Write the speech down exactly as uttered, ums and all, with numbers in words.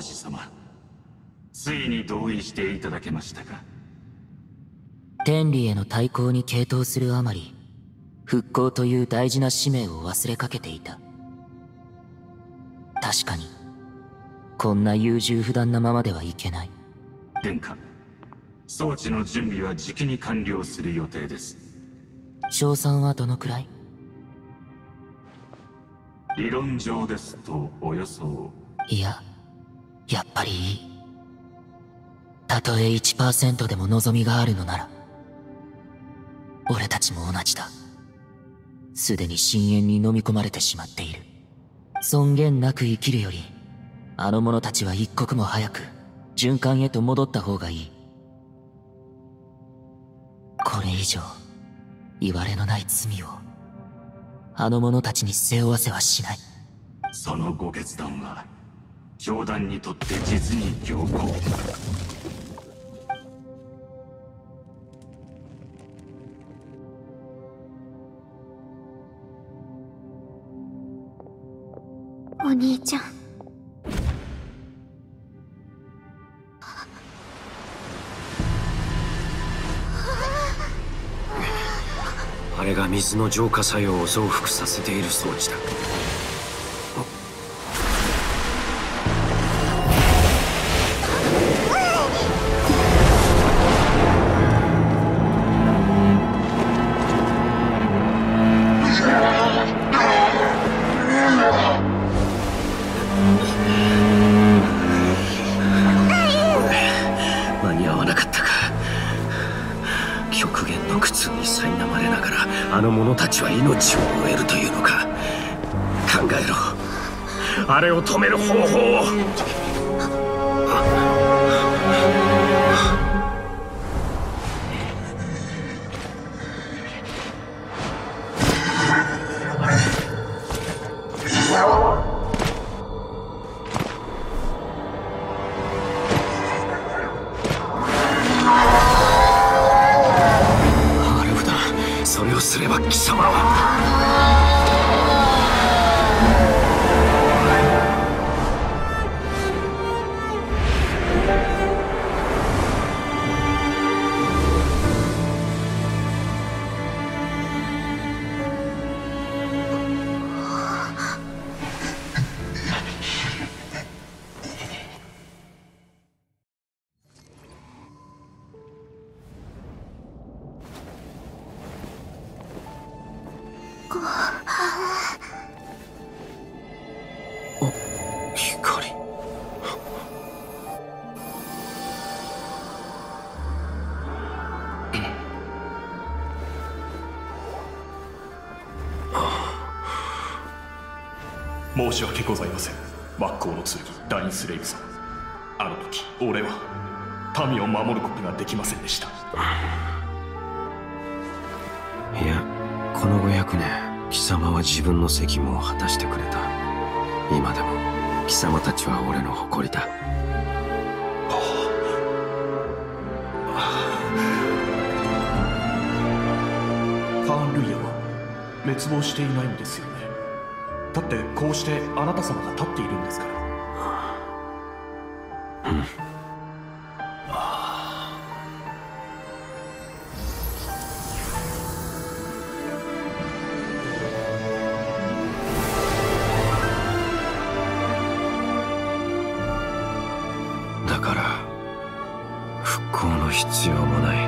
王子様、ついに同意していただけましたか。 天理への対抗に傾倒するあまり、復興という大事な使命を忘れかけていた。確かにこんな優柔不断なままではいけない。 殿下、装置の準備はじきに完了する予定です。 賞賛はどのくらい？ 理論上ですとおよそ。 いや、やっぱりいい。たとえ いちパーセント でも望みがあるのなら。俺たちも同じだ。すでに深淵に飲み込まれてしまっている。尊厳なく生きるより、あの者たちは一刻も早く循環へと戻った方がいい。これ以上いわれのない罪をあの者たちに背負わせはしない。 そのご決断は教団にとって実に強硬。 お兄ちゃん。 あれが水の浄化作用を増幅させている装置だ。間に合わなかったか。極限の苦痛に苛まれながらあの者たちは命を終えるというのか。考えろ、あれを止める方法を。それをすれば貴様は。 申し訳ございません、末光の剣ダインスレイブ様。あの時俺は民を守ることができませんでした。 いや、このごひゃくねん貴様は自分の責務を果たしてくれた。今でも貴様たちは俺の誇りだ。 ファーン・ルイヤは滅亡していないんですよね。だってこうしてあなた様が立っているんですから。 うん。だから復興の必要もない。